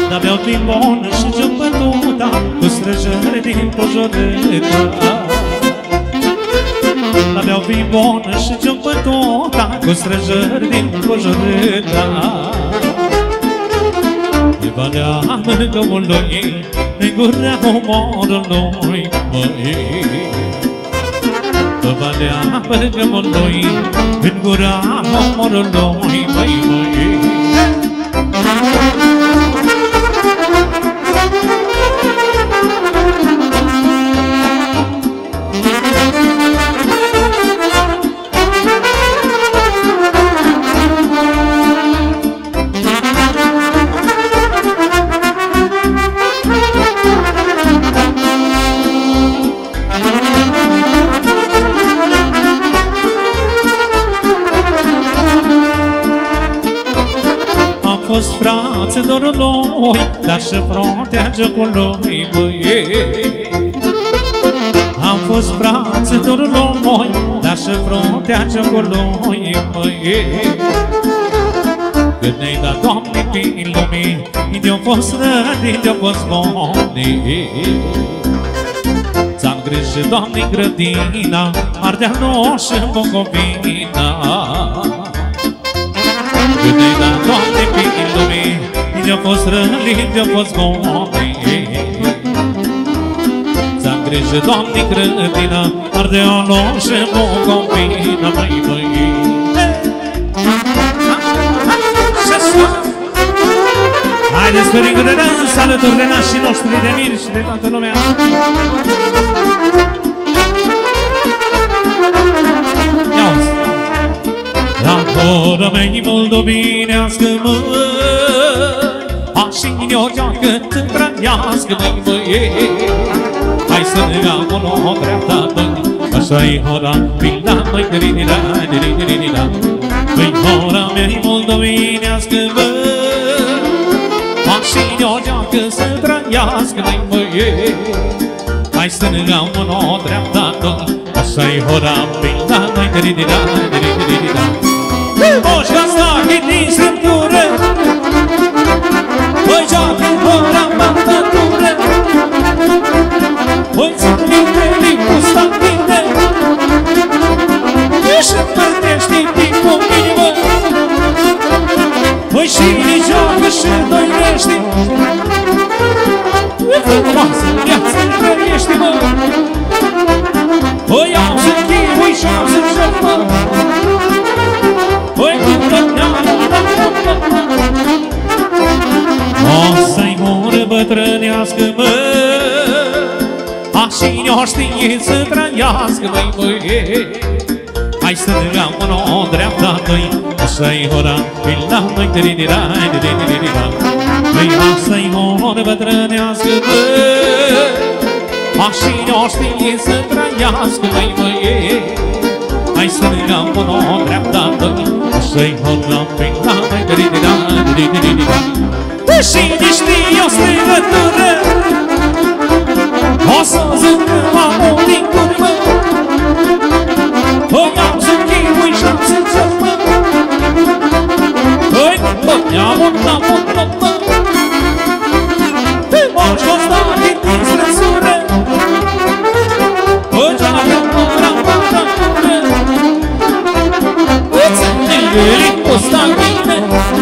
Dar beau vin bun și joc bătuta cu străjări din Pojorâta. Dar beau vin bun și joc bătuta cu străjări din Pojorâta. De valea mângăului, în gura omorului, măi. Pe valea mângăului, în gura omorului, măi, măi. Fost frață dorului, dar și frontea jocului, măi. Am fost frață dorului, dar și frontea jocului, măi. Când ne-ai dat, Doamne, din lumii, de-o fost rădii, de-o fost boni. Ți-am grijă, Doamne, grădina, Ardealul și Bucovina. Când ne-ai dat, Doamne, din lumii, de-o fost rădii, de-o fost boni. Ți-am grijă, Doamne, grădina, Ardealul și Bucovina, măi, măi. Haideți pe ringul de dans, alături de nașii noștri de miri și de toată lumea. Ia-uzi! La gura mea-i moldovinească, măi, așa-i o geacă să trăiască, măi, măi. Hai să ne am o nouă dreapta, măi, așa-i hora, pila, măi, diridida, diridida. Măi, hora mea-i moldovinească, măi, și o geacă să trăiască, măi, măi. Hai să ne am o nouă dreaptă, așa-i hora, pila, măi, diridida, diridida. Moș Gastache din strâmtură, măi, geacă, hora, bătătură. Măi, ține, limbu, statine, și împărtește din cu mine, mă. Măi, și joacă și doinește, e frumoasă viață trăiește, mă. Măi, am să chivui și am să joc, mă. Măi, o să-i mură bătrânească, mă, așa-i o știe să trăiască, măi, măi. Hai să ne am o nouă dreapta, măi, așa-i hora, pila, măi, diridida, diridida. Măi, așa-i mură bătrânească, mă, așa-i o știe să trăiască, măi, măi. Hai să ne am o nouă dreapta, măi, așa-i hora, pila, măi, diridida, diridida. Și știi o strigătură, o să zângă amul din curmă. Păi am să chivui și am să țăr, mă. Păi, i-am un napot, mă. Te moși Gastache din străsură, păi geacă, măra, bătătură. Îți-ne limbu, statine,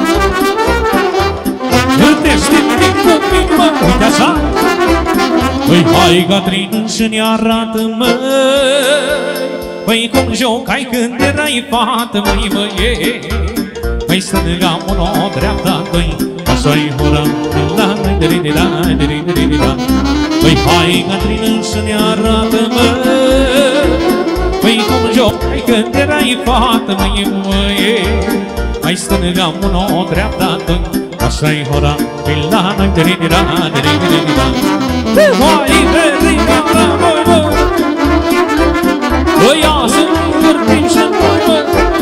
îrtește din cu mine, mă. Uite așa. Păi hai, Catrin, și ne arată, măi, păi cum jocai când erai fată, măi, măi. Hai să ne am o nouă dreapta, măi, așa-i hora, la, diridida, diridida. Păi hai, Catrin, și ne arată, măi, păi cum jocai când erai fată, măi, măi. Hai să ne am o nouă dreapta, măi, așa-i hora, la, diridida, diridida. Hai, diridida, măi, măi. Păi ia să-mi vorbim și-n noi, mă.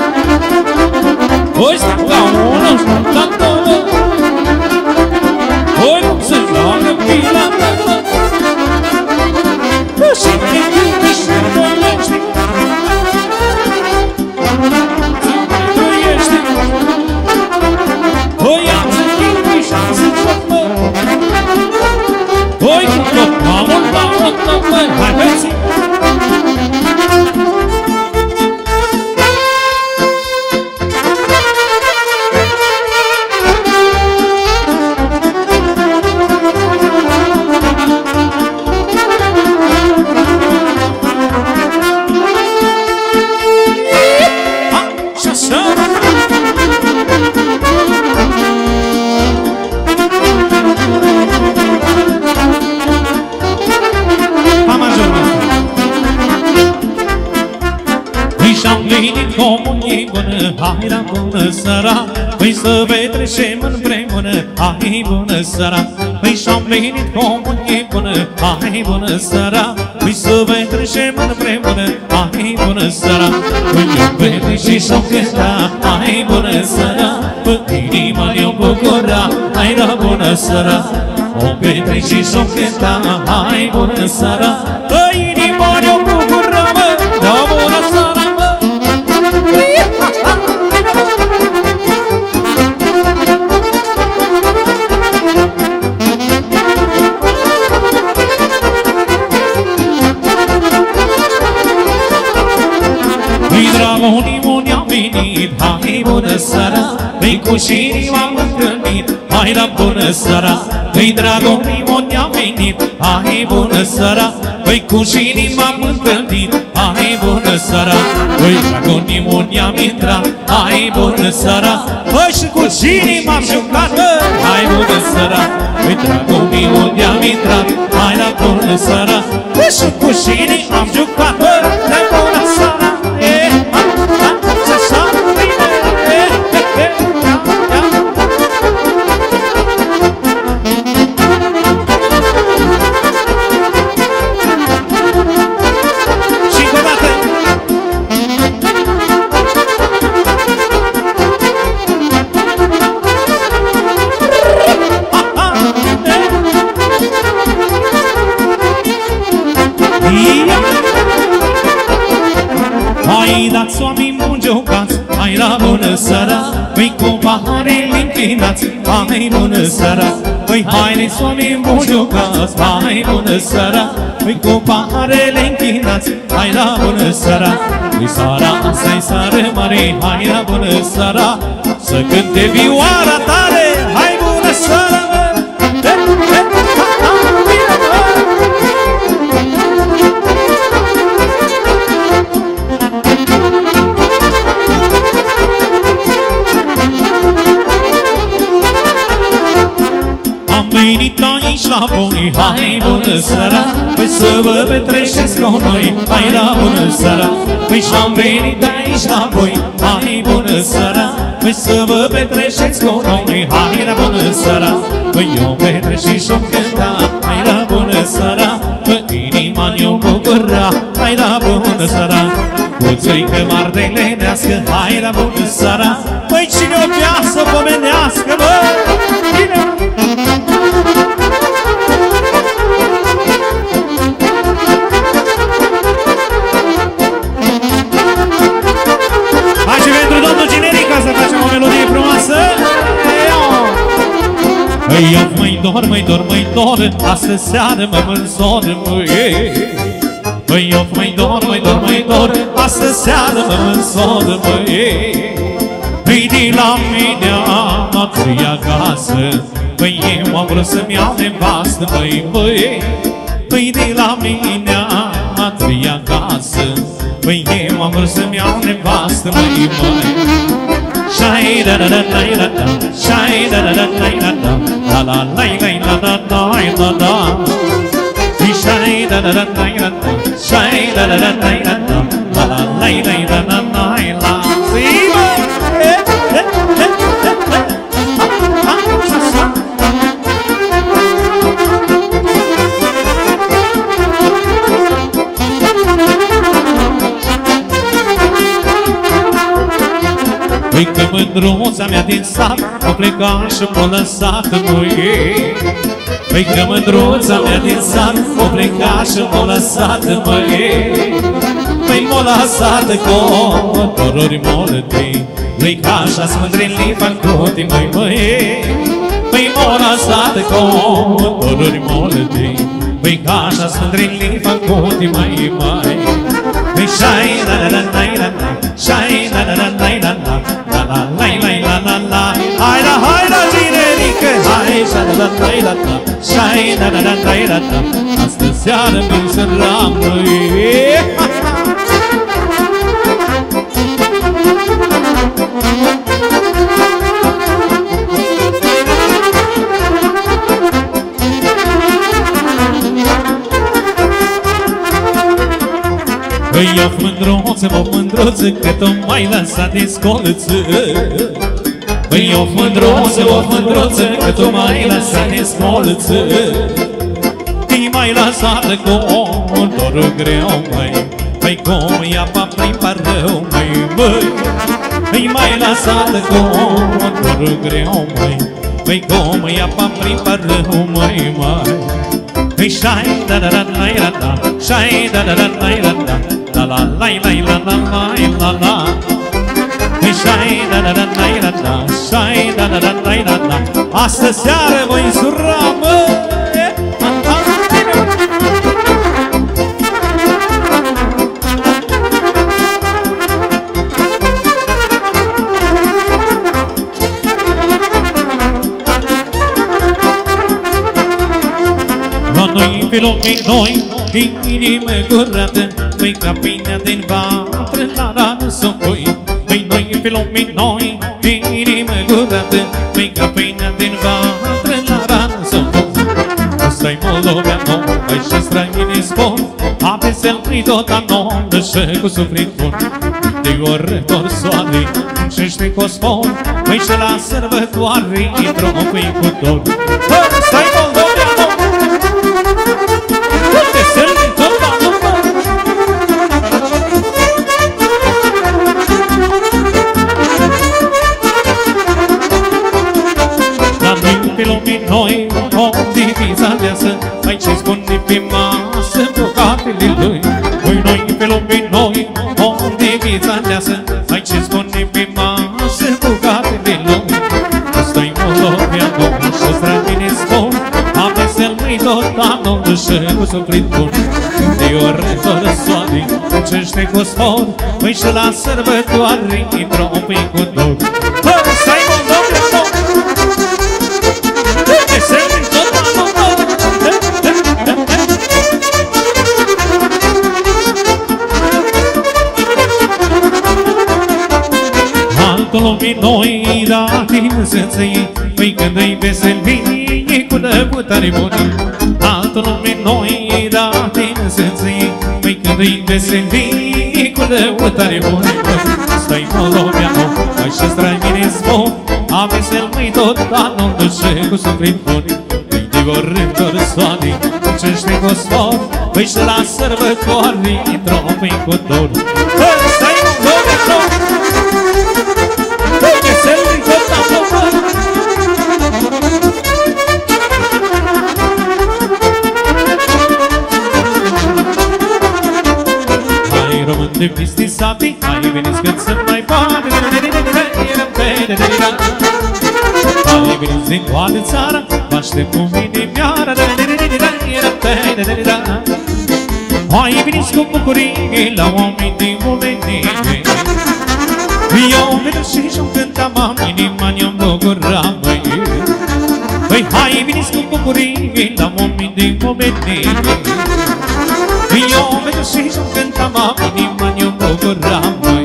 Păi stau la ună, stau la două. Păi cum să joacă pila mea, mă. Păi și te iubi și dolește, să mai trăiește. Păi am să chivui și am să joc, mă. hai la bună seara, păi să petrecem împreună, hai bună seara. Păi și-am venit comunie bună, hai bună seara, păi să petrecem împreună, hai bună seara. Păi eu petrece și-o cânta, hai bună seara, păi inima ne-o bucura, hai la bună seara. O petrece și-o cânta, hai bună seara, păi inima ne-o bucura, mă, la bună seara, mă. Dragonii ne-am venit, hai bună seara, păi cu șirii m-am întâlnit, hai la bună seara. Păi dragonii ne-am venit, hai bună seara, păi cu șirii m-am întâlnit, hai bună seara. Păi dragonii ne-am intrat, hai bună seara, păi și cu șirii m-am jucat, hai bună seara. Păi dragonii ne-am intrat, hai la bună seara, păi și cu șirii m-am jucat, hai bună seara. Hai dați oameni buni jucați, hai la bună seara, păi cu paharele închinați, hai bună seara. Păi haideți oameni buni jucați, hai bună seara, păi cu paharele închinați, hai la bună seara. Păi seara asta-i seară mare, hai la bună seara, să cânte vioara tare, hai bună seara. Venit aici la voi, hai bună seara, păi să vă petreceți cu noi, hai la bună seara. Păi și-am venit aici la voi, hai bună seara, păi să vă petreceți cu noi, hai la bună seara. Păi eu petrece și-o cânta, hai la bună seara, păi inima ne-o bucura, hai la bună seara. Cu țărică mardelenească, hai la bună seara, păi cine o viață pomenească, bă, bine! Hai și pentru domnul Generica să facem o melodie frumoasă. Eu măi dor, măi dor, măi dor, astă seară mă mânsor, măi. Eu măi dor, măi dor, măi dor, astă seară mă mânsor, măi. Păi de la mine am trei acasă, păi eu am vrut să-mi iau nevastă, măi, măi. Păi de la mine am trei acasă, păi eu am vrut să-mi iau nevastă, măi, măi. Shai da da da da da, shai da da da da da, la la la la la la la la. Shai da da da da da, shai da da da da da, la la la la la la la. Păi că mândruța mea din sat a plecat și m-a lăsat, măi. Păi că mândruța mea din sat a plecat și m-a lăsat, măi. Păi m-a lăsat cu doruri molte, păi ca așa-s mândrini fac toate, măi, măi. Păi m-a lăsat cu doruri molte, păi ca așa-s mândrini fac toate, măi, măi. Păi shai la la la la la, shai la la la la la, la la la la la la. Hai la Generică, hai la la la la la, shai la la la la la. Astă seară mi-l săram noi. Păi o mândruță, că tu m-ai lăsat din scolță. Păi o mândruță, că tu m-ai lăsat din scolță. Ti m-ai lăsat cu un dorul greu, măi. Păi cum e apa prin parău, măi, măi. Păi m-ai lăsat cu un dorul greu, măi. Păi cum e apa prin parău, măi, măi. Păi șai da da da la la da, șai da da da la la da, la la la la la la la la. Păi șai da da da la la da, șai da da da la la da. Astă seară voi însura, mă. Noi pe lumii noi, inimă curată, măi ca pâinea din vatră, la rană să pui. Măi noi pe lumii noi, inimă curată, măi ca pâinea din vatră, la rană să pui. Ăsta-i Moldovia nouă, și străinii spun, apesel-mi tot anonă și cu suflet bun. De ori dor soare, și știi că o spun, măi și la sărbătoare, intru-mi cu dor. Ăsta-i Moldovia nouă, noi, o diviza deasă, ai ce spune pe masă, bucatele lui. Noi pe lumii noi, o diviza deasă, ai ce spune pe masă, bucatele lui. Ăsta-i Moldovia nouă și străinii spun, apesel-mi tot anul și cu suflet bun. De ori fără soare, încește cu spor, măi și la sărbătoare, intru-mi cu dor. Ăsta-i Moldovia nouă, altul lumii noi, da, timp să-ți iei, păi când îi veselie cu lăputare bună. Altul lumii noi, da, timp să-ți iei, păi când îi veselie cu lăputare bună. Stai Moldovia nouă, mai și străinii spun, apesel-mi tot anul și cu suflet bun. De ori dor soare, încește cu spor, păi și la sărbătoare, intru-mi cu dor. Stai Moldovia nouă, hai român de piste sate, hai veniți că să mai poate. Hai veniți din toată țara, vă aștept cu mine miara. Hai veniți cu bucurie la oameni din momente. Eu merg și-mi cântam, am inima ne-am bucurat, măi. Păi hai veniți cu bucurie la oameni din momente. Eu merg și-mi cântam, am inima ne-am bucurat, măi.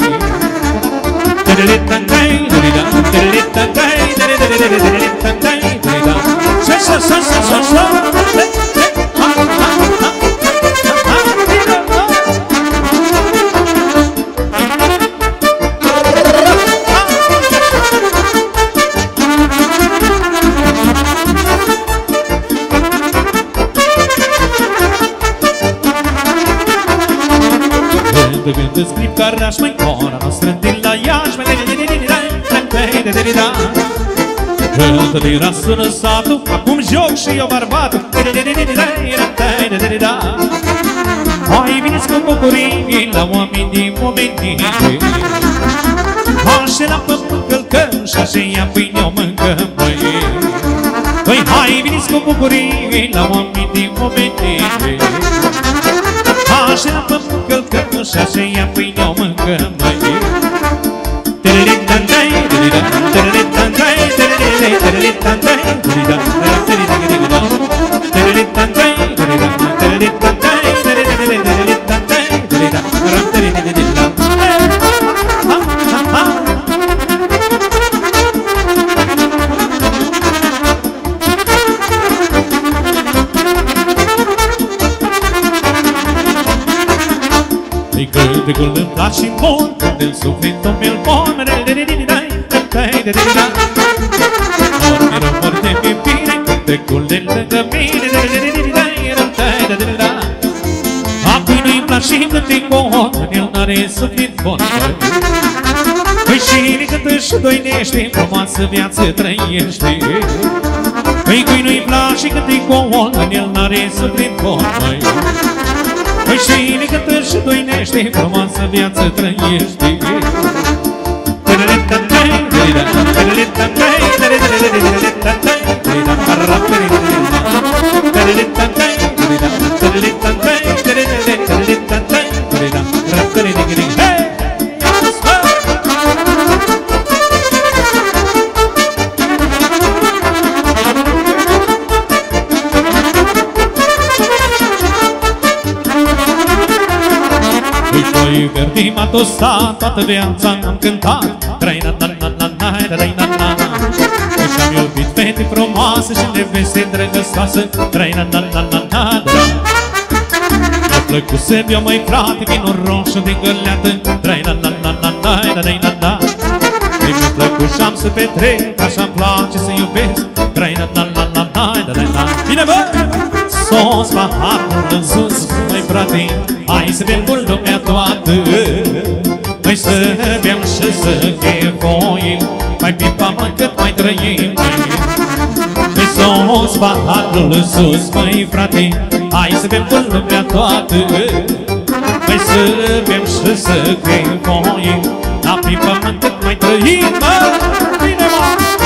Când scriu caraș, măi, ora noastră din la Iași, când era sună satul, acum joc și eu bărbatul. Hai veniți cu bucurie la oameni din momente. Așa la pământ călcăm și așa ia pâine o mâncăm, măi. Păi hai veniți cu bucurie la oameni din momente. Așa la pământ călcăm și așa ia pâine o mâncăm, măi. Cântecul îmi place mult, de-n suflet-o mi-l pun. Mor de pe bine, cântecul de lângă mine. Apoi nu-i place cântecul, el n-are suflet bun. Păi și cântă și doinește, frumoasă viață trăiește. Păi cui nu-i place cântecul, el n-are suflet bun. Păi și cântă și doinește, frumoasă viață trăiește. Verdi m-a tostat, toată viața am cântat. Și-am iubit fete frumoase și neveste drăgăstoase. Mi-a plăcut să beau, măi frate, vinul roșu din găleată. Mi-a plăcut și-am să petrec, așa-mi place să iubesc. Bine, bă! Sos paharul în sus, măi frate, hai să bem cu lumea toată. Hai să bem și să chefoim, mai pipa mă cât mai trăim. Hai sos paharul în sus, măi frate, hai să bem cu lumea toată. Hai să bem și să chefoim, la pipa mă cât mai trăim. Bine, mă!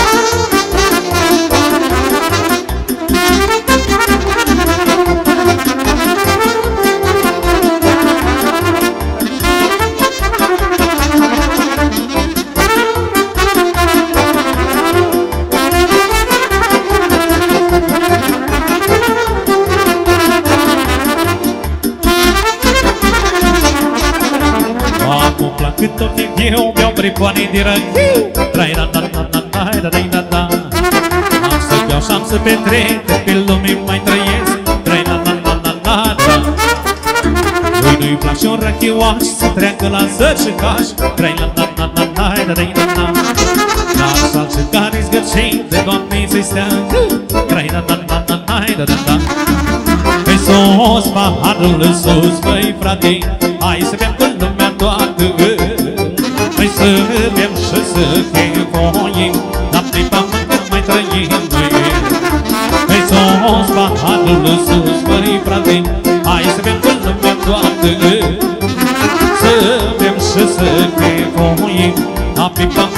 Cât tot timp eu beau bricoane de răchiu. Am să beau și-am să petrec, pe lume mai trăiesc. Lui nu-i place un răchiuaș să treacă la zăcicaș. Dar salce care-i zgârcei, de Doamne să-i stea. Pe sus, paharul în sus, băi frate, hai să bem cu lumea toată. Hai să bem și să chefoim, la pripa mă cât mai trăim. Hai sus, paharul în sus, băi frate, hai să bem cu lumea toată. Să bem și să chefoim, la pripa